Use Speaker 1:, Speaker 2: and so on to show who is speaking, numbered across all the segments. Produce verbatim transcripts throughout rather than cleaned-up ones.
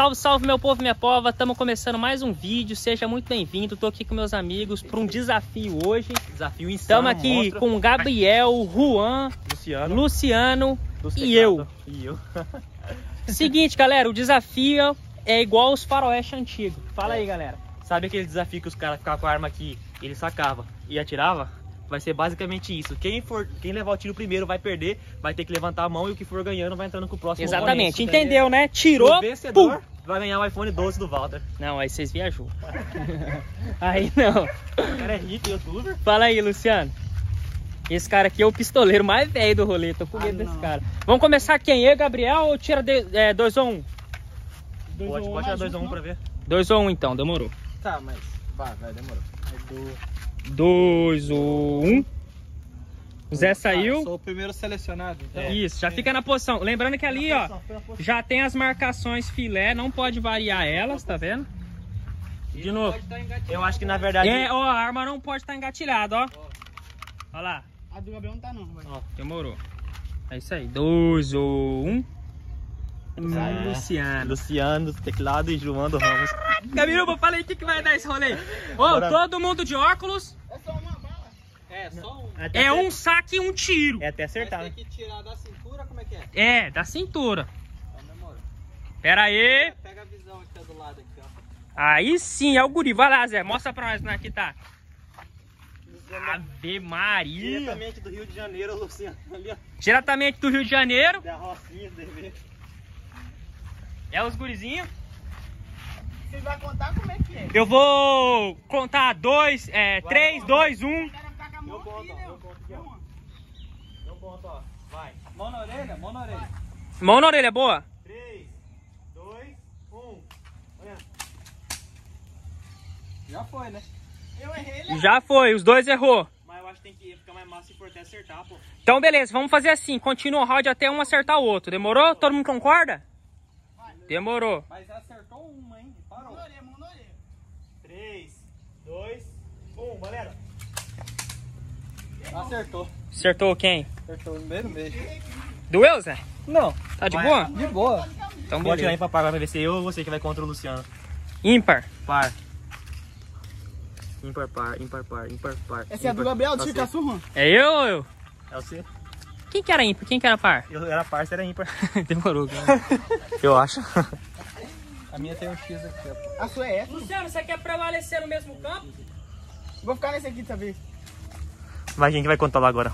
Speaker 1: Salve, salve, meu povo, minha pova. Estamos começando mais um vídeo. Seja muito bem-vindo. Tô aqui com meus amigos para um desafio hoje.
Speaker 2: Desafio insano.
Speaker 1: Estamos aqui
Speaker 2: monstro.
Speaker 1: com o Gabriel, Juan,
Speaker 2: Luciano,
Speaker 1: Luciano e eu.
Speaker 2: E eu.
Speaker 1: Seguinte, galera, o desafio é igual os faroeste antigos. Fala aí, galera.
Speaker 2: Sabe aquele desafio que os caras ficavam com a arma aqui, ele sacava e atirava? Vai ser basicamente isso. Quem for, quem levar o tiro primeiro vai perder, vai ter que levantar a mão e o que for ganhando vai entrando com o próximo.
Speaker 1: Exatamente,
Speaker 2: oponente.
Speaker 1: entendeu, né? Tirou,
Speaker 2: O vencedor
Speaker 1: pum.
Speaker 2: vai ganhar o iPhone doze do Walter.
Speaker 1: Não, aí vocês viajou. Aí não.
Speaker 2: O cara é rico, youtuber.
Speaker 1: Fala aí, Luciano. Esse cara aqui é o pistoleiro mais velho do rolê. Tô com medo ah, desse cara. Vamos começar quem? Eu, Gabriel, ou tira dois ou um?
Speaker 2: Pode, pode tirar dois ou um pra ver.
Speaker 1: dois ou um então, demorou.
Speaker 3: Tá, mas vai, vai, demorou.
Speaker 1: dois ou um. O Zé saiu.
Speaker 3: Sou o primeiro selecionado. Então.
Speaker 1: Isso, já fica na posição. Lembrando que ali, ó, já tem as marcações filé, não pode variar elas, tá vendo? De novo.
Speaker 2: Eu acho que na verdade...
Speaker 1: É, ó, a arma não pode estar engatilhada, ó. Ó lá.
Speaker 3: A do Gabriel não tá não, vai.
Speaker 1: Ó, demorou. É isso aí. dois ou um.
Speaker 2: É,
Speaker 1: Luciano.
Speaker 2: Luciano, teclado e João do Ramos.
Speaker 1: Gabiruba, fala aí o que, que vai dar esse rolê. Ô, todo mundo de óculos.
Speaker 3: É só uma bala. É, só um.
Speaker 2: Até
Speaker 1: É
Speaker 2: acer-
Speaker 1: um saque e um tiro.
Speaker 2: É até acertar,
Speaker 3: Mas
Speaker 2: né?
Speaker 3: tem que tirar da cintura, como é que é?
Speaker 1: É, da cintura.
Speaker 3: Então demora.
Speaker 1: Pera aí.
Speaker 3: Pega a visão aqui do lado aqui, ó.
Speaker 1: Aí sim, é o guri. Vai lá, Zé. Mostra pra nós como é que tá. Ave Maria.
Speaker 2: Diretamente do Rio de Janeiro, Luciano. Ali, ó.
Speaker 1: Diretamente do Rio de Janeiro.
Speaker 2: Da Rocinha, deve.
Speaker 1: É os gurizinhos.
Speaker 3: Você vai contar como é que é?
Speaker 1: Eu vou contar dois, é, três, dois, um.
Speaker 3: O cara ficar com a mão
Speaker 2: Eu conto,
Speaker 3: aqui,
Speaker 2: ó,
Speaker 3: né?
Speaker 2: eu conto aqui, ó. Eu conto, ó. Vai.
Speaker 3: Mão na orelha, mão na orelha.
Speaker 1: Mão na orelha, boa.
Speaker 2: três, dois, um. Olha.
Speaker 3: Já foi, né? Eu errei, ele
Speaker 1: Já foi, os dois errou.
Speaker 2: Mas eu acho que tem que ficar mais massa se for até acertar, pô.
Speaker 1: Então beleza, vamos fazer assim, continua o round até um acertar o outro, demorou? Todo mundo concorda? Demorou.
Speaker 3: Mas acertou uma, hein? Parou. Mão na orelha, mão na orelha.
Speaker 2: três, dois, um. Galera.
Speaker 3: Acertou.
Speaker 1: Acertou quem?
Speaker 3: Acertou no meio do meio.
Speaker 1: Doeu, Zé?
Speaker 3: Não.
Speaker 1: Tá de
Speaker 2: Vai.
Speaker 1: boa?
Speaker 3: De boa.
Speaker 1: Então
Speaker 2: Pode tirar
Speaker 1: beleza.
Speaker 2: aí pra pagar, vai ver se eu ou você que vai contra o Luciano.
Speaker 1: Ímpar.
Speaker 2: Par. Ímpar, par, ímpar, par, ímpar, par.
Speaker 3: Essa é a do Gabriel, do Chica Surra.
Speaker 1: É eu ou eu?
Speaker 2: É você?
Speaker 1: Quem que era ímpar? Quem que era par?
Speaker 2: Eu era par, você era ímpar.
Speaker 1: Demorou, cara.
Speaker 2: Eu acho.
Speaker 3: A minha tem um X aqui, ó. A sua é essa?
Speaker 1: Luciano, você quer prevalecer no mesmo campo?
Speaker 3: Vou ficar nesse aqui dessa vez.
Speaker 2: Vai, quem que vai contar lá agora?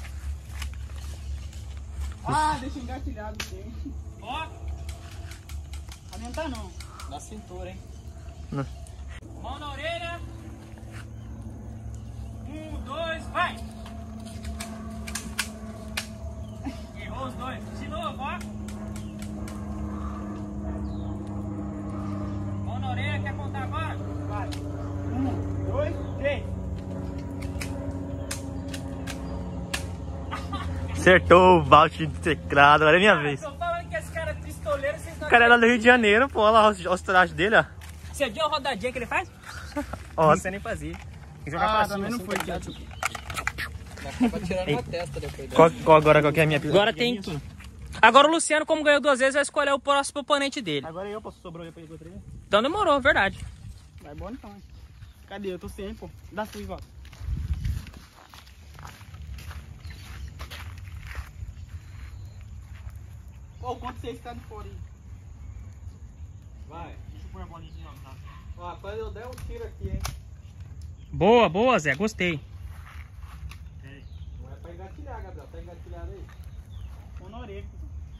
Speaker 3: Ah, deixa engatilhado sim.
Speaker 1: Ó,
Speaker 3: Aumentar não. Na cintura, hein?
Speaker 1: mão na orelha. Um, dois, vai! Errou os dois. De novo, ó. Mão na orelha, quer contar agora?
Speaker 3: Vai. Um, dois, três.
Speaker 2: Acertou o balde de teclado, agora é minha vez.
Speaker 1: Tô falando que esse cara é pistoleiro, vocês não
Speaker 2: O cara era do Rio de Janeiro, pô, olha lá os, os trajes dele, ó.
Speaker 1: Você viu a rodadinha que ele faz?
Speaker 2: Ó,
Speaker 1: Não sei nem fazer. Tem que jogar
Speaker 3: Ah,
Speaker 1: pra
Speaker 3: também
Speaker 1: cima,
Speaker 3: não
Speaker 1: assim,
Speaker 3: foi,
Speaker 1: tá
Speaker 3: Tiago.
Speaker 1: ligado?
Speaker 3: Pra tirar na testa depois.
Speaker 2: qual, qual agora qual que é a minha
Speaker 1: Agora tem quem? Agora o Luciano, como ganhou duas vezes, vai escolher o próximo oponente dele.
Speaker 2: Agora eu posso sobrou depois de outra vez?
Speaker 1: Então demorou, verdade.
Speaker 3: Vai bom então, hein? Cadê? Eu tô sem, pô. Dá sua, Ivaldo. Ô, quanto você está de fora aí? Vai.
Speaker 2: Deixa eu pôr a bolinha aqui, ó.
Speaker 3: Ó, quando eu der um tiro aqui, hein?
Speaker 1: Boa, boa, Zé, gostei.
Speaker 3: Não é pra engatilhar, Gabriel. Tá engatilhado aí? Mão na orelha.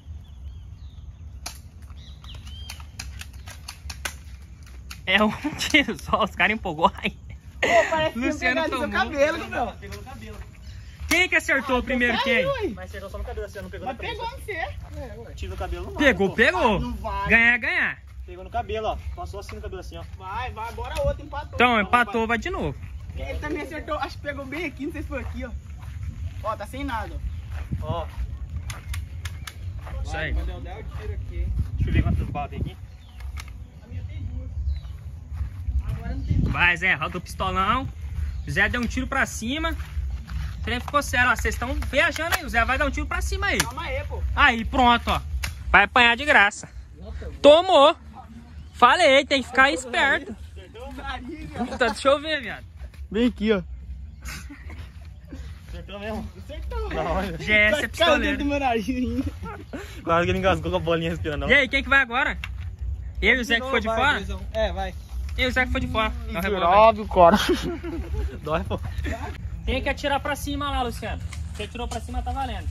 Speaker 1: É um tiro só, os caras empolgou aí.
Speaker 3: Pô, parece que
Speaker 1: Luciano
Speaker 3: você pegou no seu
Speaker 1: tomou.
Speaker 3: cabelo, Gabriel.
Speaker 2: Pegou no cabelo.
Speaker 1: Quem que acertou primeiro quem?
Speaker 3: Ué.
Speaker 2: Mas acertou só no cabelo, você não pegou
Speaker 3: Mas
Speaker 2: na cabeça.
Speaker 3: pegou no você. É, ué.
Speaker 2: Tiro no cabelo não vai,
Speaker 1: Pegou,
Speaker 2: pô.
Speaker 1: pegou.
Speaker 3: Ah, não vai.
Speaker 1: Ganhar é ganhar.
Speaker 2: Pegou no cabelo, ó. Passou assim no cabelo assim, ó.
Speaker 3: Vai, vai. Agora outro empatou.
Speaker 1: Então, empatou, vai de novo.
Speaker 3: Ele também acertou. Acho que pegou bem aqui. Não sei se foi aqui, ó. Ó, tá sem nada, ó.
Speaker 2: Ó.
Speaker 1: Isso aí.
Speaker 3: Quando eu der, eu tiro aqui, hein.
Speaker 2: Deixa eu ver quantas balas tem aqui.
Speaker 3: A minha tem duas. Agora não tem duas.
Speaker 1: Vai, Zé, roda o pistolão. O Zé deu um tiro pra cima. O trem ficou sério, ó. Vocês estão viajando aí. O Zé vai dar um tiro pra cima aí.
Speaker 3: Calma aí, pô.
Speaker 1: Aí, pronto, ó. Vai apanhar de graça. Tomou. Falei, tem que ficar esperto.
Speaker 3: Nariz, ó.
Speaker 1: Tá, deixa eu ver, viado.
Speaker 3: Vem aqui, ó.
Speaker 2: Acertou mesmo.
Speaker 3: Acertou.
Speaker 2: Não,
Speaker 1: G S é
Speaker 3: Tá dentro
Speaker 1: pistoleiro.
Speaker 3: do meu nariz ainda.
Speaker 2: quase que ele engasgou com a bolinha respirando.
Speaker 1: E aí, quem que vai agora? Eu e o Zé que ficou de fora?
Speaker 3: É, vai.
Speaker 1: Eu e o Zé que foi de fora. Não rebolou,
Speaker 3: Óbvio, cara.
Speaker 2: Dói, pô.
Speaker 1: tem que atirar pra cima lá, Luciano. Se atirou pra cima, tá valendo.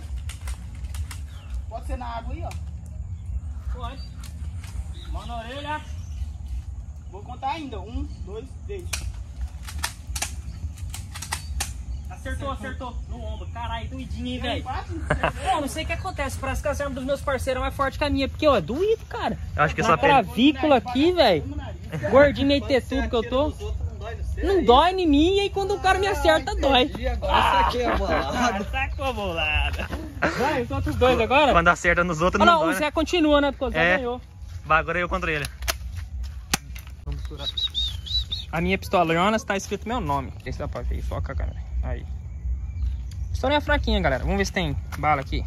Speaker 3: Pode ser na água aí, ó.
Speaker 1: Pode. Mão na orelha.
Speaker 3: Vou contar ainda. Um, dois, três.
Speaker 1: Acertou, acertou. No ombro. Caralho, doidinho, hein, velho.
Speaker 3: Empate?
Speaker 1: Pô, não sei o que acontece. Parece que as armas dos meus parceiros é mais forte que a minha. Porque, ó, é doído, cara.
Speaker 2: Eu acho que
Speaker 1: Na
Speaker 2: essa pele...
Speaker 1: clavícula aqui, velho. Gordinho meio tetudo que eu tô. Não dói em mim, e aí quando o cara me acerta, dói.
Speaker 3: Agora saquei a bolada.
Speaker 1: Sacou a bolada. Vai, os outros dois agora?
Speaker 2: Quando acerta nos outros
Speaker 1: Ah,
Speaker 2: não
Speaker 1: não,
Speaker 2: dói,
Speaker 1: o
Speaker 2: né?
Speaker 1: Zé continua, né? Porque o Zé
Speaker 2: É.
Speaker 1: ganhou.
Speaker 2: Vai, agora eu contra ele.
Speaker 1: A minha pistolona está escrito meu nome. Não sei se dá pra ver. Foca a câmera. Aí. Pistolinha fraquinha, galera. Vamos ver se tem bala aqui.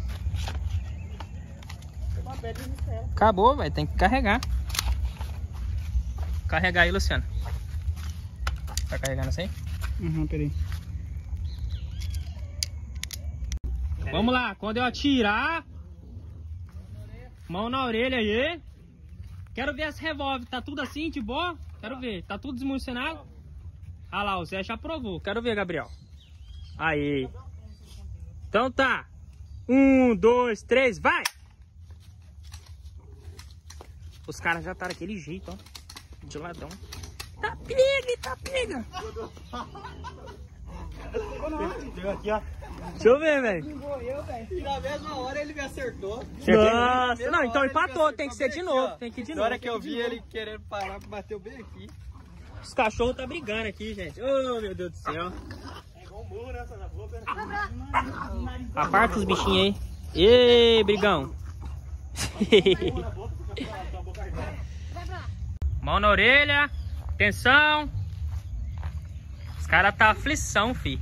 Speaker 1: Acabou, velho. Tem que carregar. Carregar aí, Luciano. Tá carregando assim?
Speaker 3: Uhum, peraí.
Speaker 1: Vamos lá. Quando eu atirar... Mão na orelha aí. Quero ver esse revólver. Tá tudo assim, de boa? Quero ver. Tá tudo desmunicionado? Ah lá, o Zé já provou. Quero ver, Gabriel. Aí. Então tá. Um, dois, três, vai! Os caras já tá daquele jeito, ó. De ladrão. Tá pega, tá pega.
Speaker 2: Chegou aqui, ó.
Speaker 1: Deixa eu ver, velho.
Speaker 3: Morreu, velho. E na mesma hora ele me acertou.
Speaker 1: Nossa, não, então empatou. Tem que ser de novo. Tem que ir de
Speaker 3: Na
Speaker 1: novo.
Speaker 3: hora que eu vi ele querendo parar, bateu bem aqui.
Speaker 1: Os cachorros tá brigando aqui, gente. Oh, meu Deus do céu.
Speaker 2: É igual um burro, né? Na boca.
Speaker 1: Aparta os bichinhos aí. Ei, brigão. Mão na orelha. Atenção. Os caras tá aflição, fi.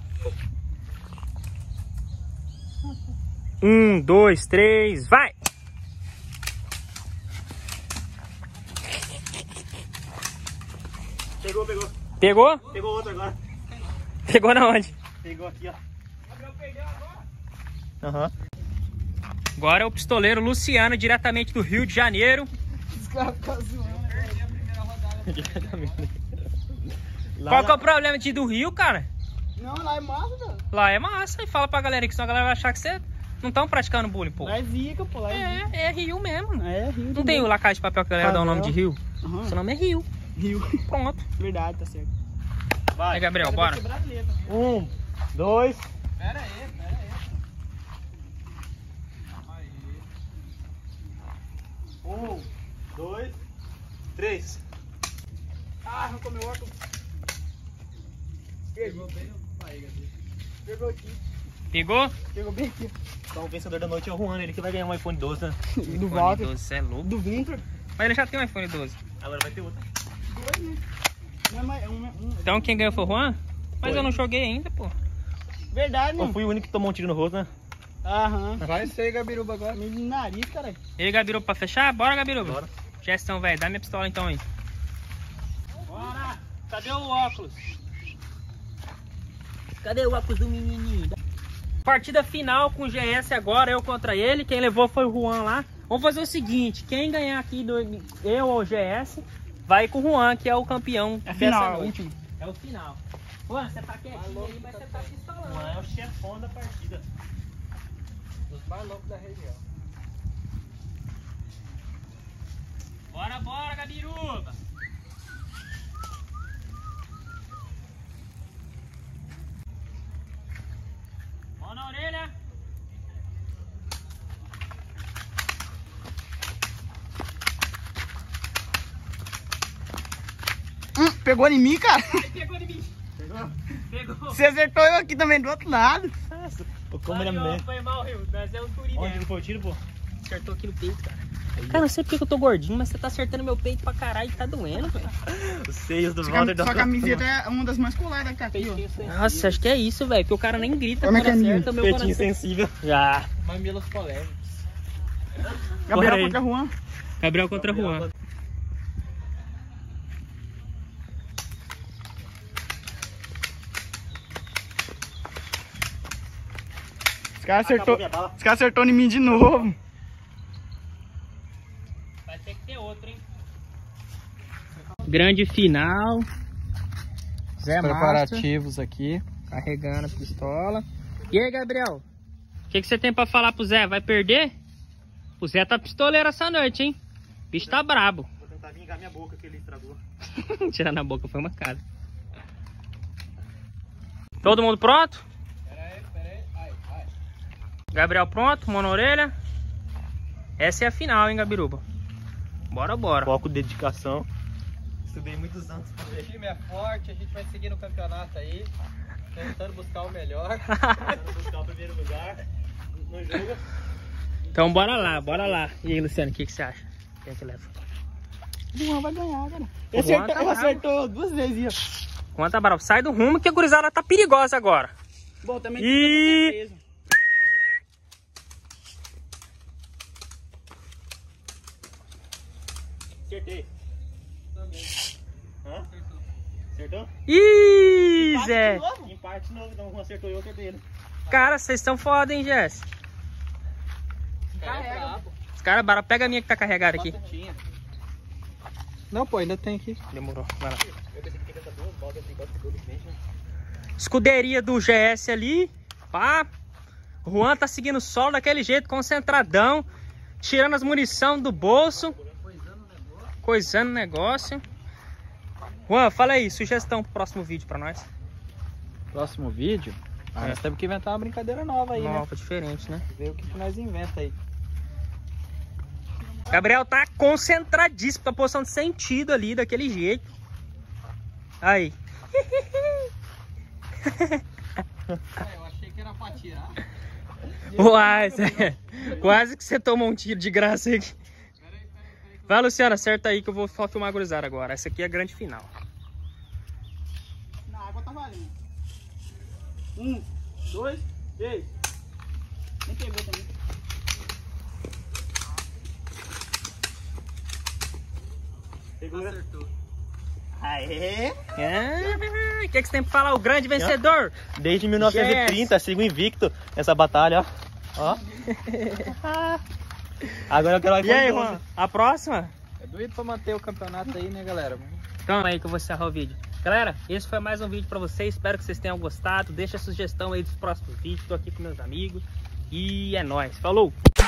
Speaker 1: Um, dois, três, vai!
Speaker 2: Pegou, pegou.
Speaker 1: Pegou?
Speaker 2: Pegou outro agora.
Speaker 1: Pegou na onde?
Speaker 2: Pegou aqui, ó. Aham.
Speaker 1: Agora é o pistoleiro Luciano, diretamente do Rio de Janeiro.
Speaker 3: Os caras ficam zoando. Eu perdi a primeira rodada.
Speaker 1: Qual que é o problema de ir do Rio, cara?
Speaker 3: Não, lá é massa, velho.
Speaker 1: Lá é massa. E fala pra galera que senão a galera vai achar que você não estão praticando bullying, pô.
Speaker 3: Lá é zica, pô. Lá é zica.
Speaker 1: É, é Rio mesmo.
Speaker 3: É, Rio.
Speaker 1: Não tem o La Casa de Papel que a galera dá o nome de Rio?
Speaker 3: Uhum.
Speaker 1: Seu nome é Rio.
Speaker 3: Rio.
Speaker 1: Pronto.
Speaker 3: Verdade, tá certo.
Speaker 2: Vai.
Speaker 1: Aí, Gabriel, bora.
Speaker 2: Um, dois.
Speaker 3: Pera aí, pera aí.
Speaker 2: Um, dois, três.
Speaker 3: Ah, arrancou meu óculos. Pegou bem no barriga dele. Pegou aqui.
Speaker 1: Pegou?
Speaker 3: Pegou bem aqui.
Speaker 2: Então o vencedor da noite é o Juan, ele que vai ganhar um iPhone doze, né?
Speaker 3: Do Walter.
Speaker 1: doze, você é louco.
Speaker 3: Do Vintor.
Speaker 1: Mas ele já tem um iPhone doze.
Speaker 2: Agora vai ter outro.
Speaker 3: Dois, né? Um é mais- um é- um é-
Speaker 1: Então quem ganhou foi o Juan? Mas
Speaker 2: Foi.
Speaker 1: eu não joguei ainda, pô.
Speaker 3: Verdade,
Speaker 2: Eu
Speaker 3: né?
Speaker 2: fui o único que tomou um tiro no rosto, né?
Speaker 3: Aham. Vai ser, Gabiruba, agora. Meio de nariz, cara.
Speaker 1: E aí, Gabiruba, pra fechar? Bora, Gabiruba.
Speaker 2: Bora.
Speaker 1: Gestão, velho. Dá minha pistola então aí. Bora! Cadê o óculos? Cadê o óculos do menininho? Partida final com o G S agora, eu contra ele. Quem levou foi o Juan lá. Vamos fazer o seguinte, quem ganhar aqui, do eu ou o G S, vai com o Juan, que é o campeão
Speaker 3: É
Speaker 1: dessa
Speaker 3: final, é o
Speaker 1: noite.
Speaker 3: último.
Speaker 1: É o final. Juan, você tá quietinho aí, mas você tá pistolando.
Speaker 2: Juan é o chefão da partida.
Speaker 3: Os mais loucos da região.
Speaker 1: Bora, bora, Gabiruba! Mão na orelha!
Speaker 3: Hum, pegou em mim, cara?
Speaker 1: Ai, pegou em mim!
Speaker 2: Pegou?
Speaker 1: Pegou!
Speaker 3: Você acertou eu aqui também do outro lado.
Speaker 2: Pô, como ele é
Speaker 1: Aí, ó,
Speaker 2: mesmo.
Speaker 1: foi mal, Rio. Nós é um turismo.
Speaker 2: Onde ele foi o tiro, pô?
Speaker 1: Acertou aqui no peito, cara. Cara, não sei porque que eu tô gordinho, mas você tá acertando meu peito pra caralho e tá doendo, velho.
Speaker 2: Os seios do
Speaker 3: Sua,
Speaker 2: Walter
Speaker 3: cam
Speaker 2: da
Speaker 3: sua camiseta é uma das mais coladas que tá aqui, ó.
Speaker 1: Nossa, acho que é isso, velho. Porque o cara nem grita
Speaker 3: Como é
Speaker 1: quando
Speaker 3: que é
Speaker 1: acerta o meu
Speaker 2: Peitinho
Speaker 1: coração.
Speaker 2: sensível.
Speaker 1: Já.
Speaker 3: Mamilos polêmicos.
Speaker 1: Bora
Speaker 3: Gabriel
Speaker 1: aí.
Speaker 3: contra Juan.
Speaker 1: Gabriel contra Juan.
Speaker 3: caras acertou,
Speaker 2: minha bala.
Speaker 3: os caras acertou em mim de novo.
Speaker 1: Vai ter que ter outro, hein? Grande final. Zé
Speaker 3: Preparativos aqui.
Speaker 1: Carregando a pistola. E aí, Gabriel? O que, que você tem pra falar pro Zé? Vai perder? O Zé tá pistoleiro essa noite, hein? O bicho tá brabo.
Speaker 2: Vou tentar vingar minha boca que ele estragou.
Speaker 1: Tirar na boca foi uma cara. Todo mundo pronto?
Speaker 3: Pera aí, pera aí. Ai, ai.
Speaker 1: Gabriel pronto, mão na orelha. Essa é a final, hein, Gabiruba? Bora, bora.
Speaker 2: Foco, dedicação. Estudei muitos anos pra
Speaker 4: O
Speaker 2: ver.
Speaker 4: time é forte, a gente vai seguir no campeonato aí, tentando buscar o melhor.
Speaker 2: Tentando buscar o primeiro lugar no jogo.
Speaker 1: Então bora lá, bora lá. E aí, Luciano, o que, que você acha? Quem é que leva?
Speaker 3: O Juan vai ganhar, cara.
Speaker 1: O
Speaker 3: Ele
Speaker 1: Juan
Speaker 3: acertou,
Speaker 1: tá
Speaker 3: ele
Speaker 1: bravo.
Speaker 3: acertou duas vezes, ó.
Speaker 1: Conta, Barão. Sai do rumo que a gurizada tá perigosa agora.
Speaker 3: Bom, também
Speaker 1: E-
Speaker 3: tem certeza.
Speaker 2: Acertei. Hã? Acertou?
Speaker 1: Ih,
Speaker 3: Empate
Speaker 1: Zé.
Speaker 3: de novo?
Speaker 2: Empate de novo, então um acertou e eu acertei ele.
Speaker 1: Cara, vocês estão foda, hein, Jess?
Speaker 3: Carrega.
Speaker 1: Os caras, Barão, pega a minha que tá carregada aqui.
Speaker 4: Tinha.
Speaker 3: Não, pô, ainda tem aqui.
Speaker 1: Demorou, vai lá.
Speaker 2: Eu pensei que tem essas duas bolas assim, igual ficou de frente, né?
Speaker 1: Escuderia do G S ali, pá. O Juan tá seguindo o solo daquele jeito, concentradão. Tirando as munição do bolso. Coisando o negócio. Juan, fala aí, sugestão pro próximo vídeo pra nós.
Speaker 3: Próximo vídeo, ah,
Speaker 1: É.
Speaker 3: nós temos que inventar uma brincadeira nova aí,
Speaker 1: Nova, diferente, né?
Speaker 3: né? Ver o que, que nós inventa aí.
Speaker 1: Gabriel tá concentradíssimo, tá postando sentido ali, daquele jeito. Aí.
Speaker 4: Eu achei que era pra tirar.
Speaker 1: Uai, Zé. Quase que você tomou um tiro de graça aí. Vai, Luciano, acerta aí que eu vou só filmar a gurizada agora. Essa aqui é a grande final.
Speaker 3: Na água tá valendo. Um, dois, três. Nem pegou também.
Speaker 2: Pegou.
Speaker 4: Acertou.
Speaker 3: Aê!
Speaker 1: É. O que, que você tem pra falar? O grande vencedor.
Speaker 2: Desde mil novecentos e trinta, sigo invicto nessa batalha, ó. Ó. Agora eu quero
Speaker 1: E aí,
Speaker 2: iPhone
Speaker 1: Juan? A próxima?
Speaker 3: É doido pra manter o campeonato aí, né, galera?
Speaker 1: Então aí que eu vou encerrar o vídeo. Galera, esse foi mais um vídeo pra vocês. Espero que vocês tenham gostado. Deixa a sugestão aí dos próximos vídeos. Tô aqui com meus amigos. E é nóis. Falou!